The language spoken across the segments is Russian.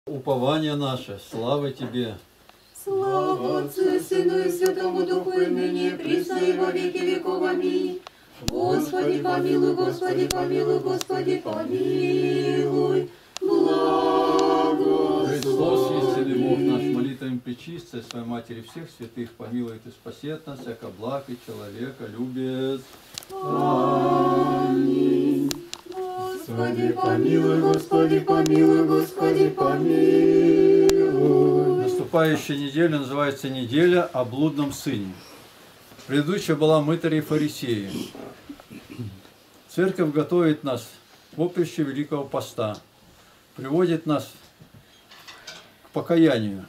Упование наше, слава Тебе! Слава Отцу и Сыну и Святому Духу, и ныне, и присно, и во веки веков. Аминь. Господи помилуй, Господи помилуй, Господи помилуй. Благослови. Христос, истинный Бог наш, молитвами пречистой своей Матери всех святых, помилует и спасет нас, яко благ и человека любит. Аминь. Господи помилуй, Господи помилуй, Господи помилуй. Наступающая неделя называется неделя о блудном сыне. Предыдущая была мытари и фарисеи. Церковь готовит нас к поприщу Великого Поста, приводит нас к покаянию.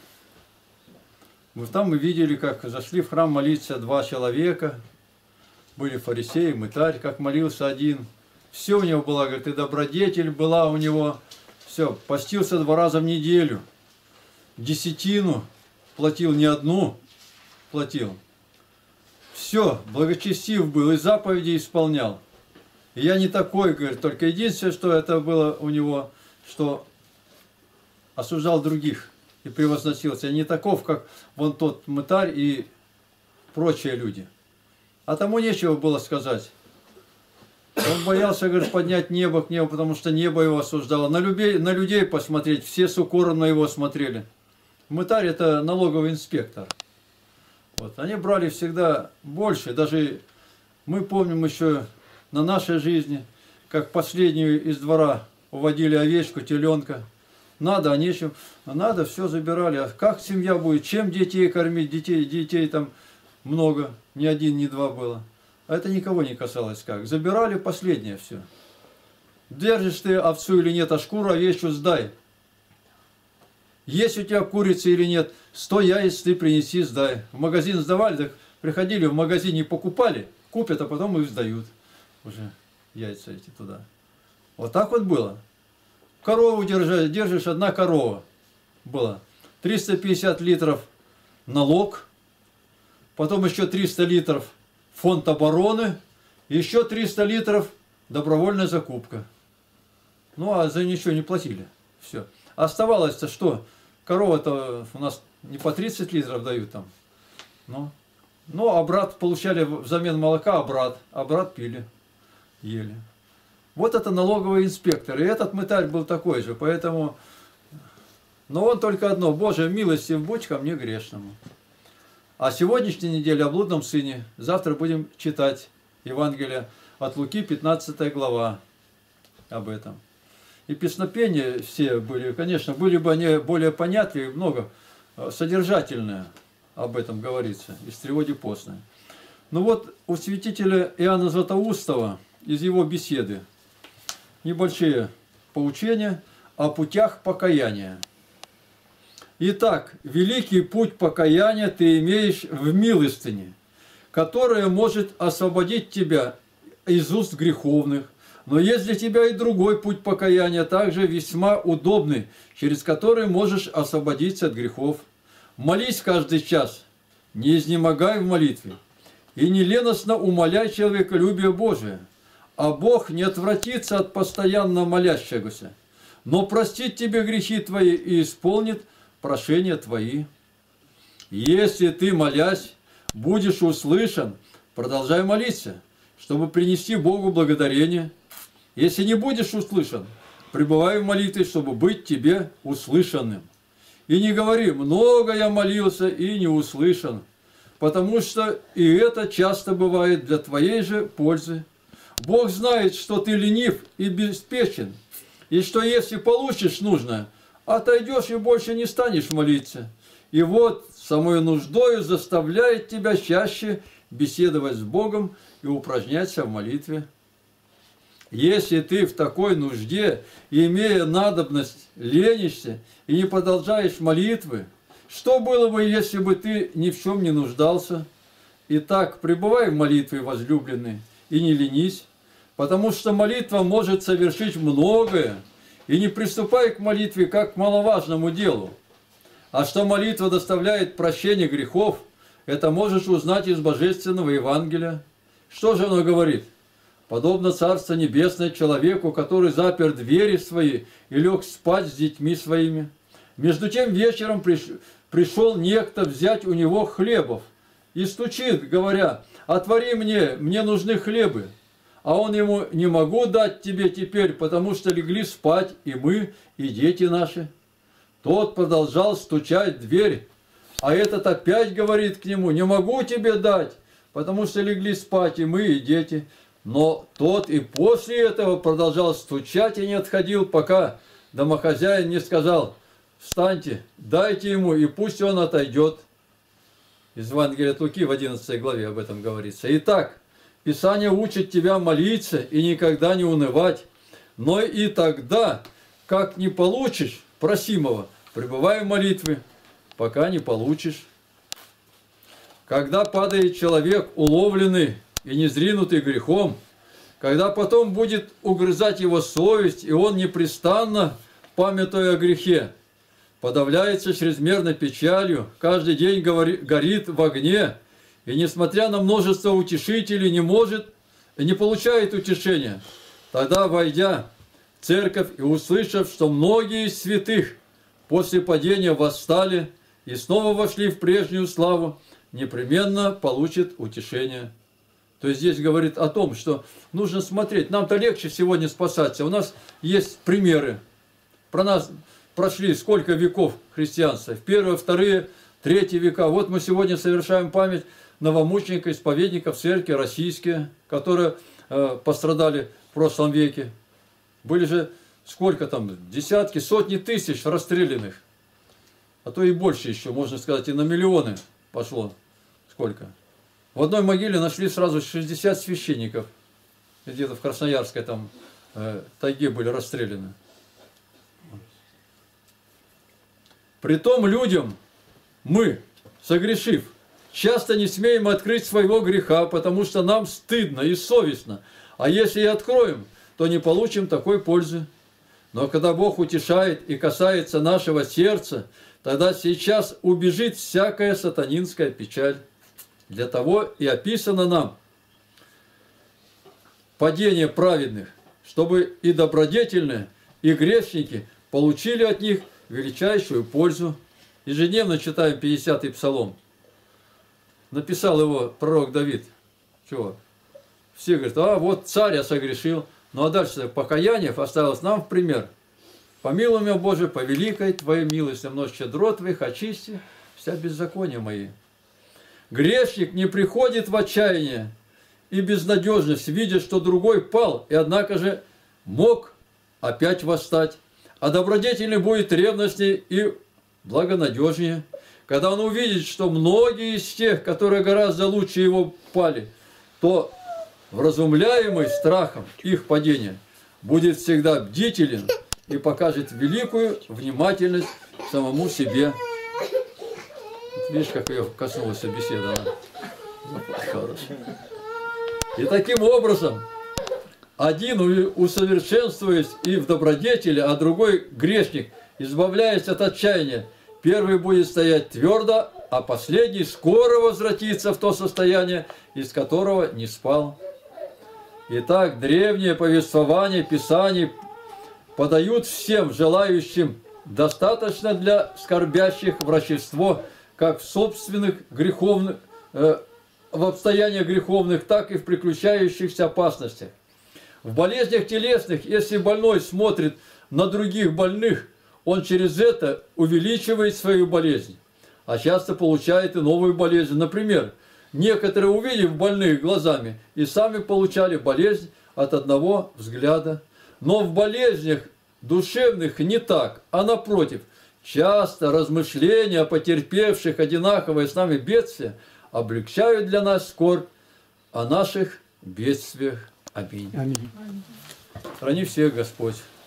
Там мы видели, как зашли в храм молиться два человека, были фарисеи, мытарь, как молился один. Все у него было, говорит, и добродетель была у него, все, постился 2 раза в неделю, десятину платил, не одну платил. Все, благочестив был и заповеди исполнял. И я не такой, говорит, только единственное, что это было у него, что осуждал других и превозносился. Я не таков, как вон тот мытарь и прочие люди. А тому нечего было сказать. Он боялся, говорит, поднять небо к небу, потому что небо его осуждало. На людей посмотреть, все с укором на его смотрели. Мытарь – это налоговый инспектор. Вот. Они брали всегда больше. Даже мы помним еще на нашей жизни, как последнюю из двора уводили овечку, теленка. Надо, а нечем. Надо, все забирали. А как семья будет? Чем детей кормить? Детей там много. Ни один, ни два было. А это никого не касалось как. Забирали последнее все. Держишь ты овцу или нет, а шкуру овечью сдай. Есть у тебя курица или нет, 100 яиц ты принеси, сдай. В магазин сдавали, так приходили в магазин, не покупали, купят, а потом их сдают. Уже яйца эти туда. Вот так вот было. Корову держишь, одна корова была. 350 литров налог, потом еще 300 литров фонд обороны, еще 300 литров добровольная закупка. Ну, а за ничего не платили. Все. Оставалось-то что? Корова-то у нас не по 30 литров дают там. Ну, а брат получали взамен молока, а брат пили, ели. Вот это налоговый инспектор. И этот мытарь был такой же, поэтому... Но он только одно: Боже, милостив будь ко мне грешному. А сегодняшняя неделя о блудном сыне. Завтра будем читать Евангелие от Луки, 15 глава об этом. И песнопения все были, конечно, были бы они более понятливые, много содержательное об этом говорится, из Тревоги постной. Ну вот у святителя Иоанна Златоустова из его беседы небольшие поучения о путях покаяния. Итак, великий путь покаяния ты имеешь в милостыне, которая может освободить тебя из уст греховных. Но есть для тебя и другой путь покаяния, также весьма удобный, через который можешь освободиться от грехов. Молись каждый час, не изнемогай в молитве, и не леностно умоляй человеколюбие Божие. А Бог не отвратится от постоянно молящегося, но простит тебе грехи твои и исполнит прошения твои. Если ты, молясь, будешь услышан, продолжай молиться, чтобы принести Богу благодарение. Если не будешь услышан, пребывай в молитве, чтобы быть тебе услышанным. И не говори: много я молился и не услышан, потому что и это часто бывает для твоей же пользы. Бог знает, что ты ленив и беспечен, и что если получишь нужное, отойдешь и больше не станешь молиться. И вот самой нуждою заставляет тебя чаще беседовать с Богом и упражняться в молитве. Если ты в такой нужде, имея надобность, ленишься и не продолжаешь молитвы, что было бы, если бы ты ни в чем не нуждался? Итак, пребывай в молитве, возлюбленный, и не ленись, потому что молитва может совершить многое, и не приступай к молитве как к маловажному делу. А что молитва доставляет прощение грехов, это можешь узнать из Божественного Евангелия. Что же оно говорит? Подобно Царство Небесное человеку, который запер двери свои и лег спать с детьми своими. Между тем вечером пришел некто взять у него хлебов и стучит, говоря: «Отвори мне нужны хлебы». А он ему: «Не могу дать тебе теперь, потому что легли спать и мы, и дети наши». Тот продолжал стучать в дверь, а этот опять говорит к нему: «Не могу тебе дать, потому что легли спать и мы, и дети». Но тот и после этого продолжал стучать и не отходил, пока домохозяин не сказал: «Встаньте, дайте ему, и пусть он отойдет». Из Евангелия от Луки в 11 главе об этом говорится. Итак, Писание учит тебя молиться и никогда не унывать, но и тогда, как не получишь просимого, пребывай в молитве, пока не получишь. Когда падает человек, уловленный и незринутый грехом, когда потом будет угрызать его совесть, и он непрестанно, памятуя о грехе, подавляется чрезмерной печалью, каждый день горит в огне, и, несмотря на множество утешителей, не может и не получает утешения, тогда, войдя в церковь и услышав, что многие из святых после падения восстали и снова вошли в прежнюю славу, непременно получит утешение. То есть здесь говорит о том, что нужно смотреть. Нам-то легче сегодня спасаться. У нас есть примеры. Про нас прошли сколько веков христианства. В первые, вторые, третьи века. Вот мы сегодня совершаем память новомучеников, исповедников церкви российские, которые пострадали в прошлом веке. Были же сколько там, десятки, сотни тысяч расстрелянных. А то и больше еще, можно сказать, и на миллионы пошло. Сколько? В одной могиле нашли сразу 60 священников. Где-то в Красноярской там тайге были расстреляны. Притом людям мы, согрешив, часто не смеем открыть своего греха, потому что нам стыдно и совестно. А если и откроем, то не получим такой пользы. Но когда Бог утешает и касается нашего сердца, тогда сейчас убежит всякая сатанинская печаль. Для того и описано нам падение праведных, чтобы и добродетельные, и грешники получили от них величайшую пользу. Ежедневно читаем 50-й псалом. Написал его пророк Давид. Чего? Все говорят: а вот царь согрешил. Ну а дальше покаяние осталось нам в пример. Помилуй меня, Боже, по великой Твоей милости, множь щедро Твоих, очисти вся беззакония мои. Грешник не приходит в отчаяние и безнадежность, видя, что другой пал, и однако же мог опять восстать. А добродетельный будет ревностнее и благонадежнее, когда он увидит, что многие из тех, которые гораздо лучше его пали, то вразумляемый страхом их падения будет всегда бдителен и покажет великую внимательность к самому себе. Видишь, как ее коснулась беседа. И таким образом, один усовершенствуясь и в добродетели, а другой грешник, избавляясь от отчаяния, первый будет стоять твердо, а последний скоро возвратится в то состояние, из которого не спал. Итак, древние повествования Писаний подают всем желающим достаточно для скорбящих врачество, как в собственных греховных, в обстояниях греховных, так и в приключающихся опасностях. В болезнях телесных, если больной смотрит на других больных, он через это увеличивает свою болезнь, а часто получает и новую болезнь. Например, некоторые, увидев больных глазами, и сами получали болезнь от одного взгляда. Но в болезнях душевных не так, а напротив, часто размышления о потерпевших одинаковые с нами бедствия облегчают для нас скорбь о наших бедствиях. Аминь. Аминь. Храни всех Господь.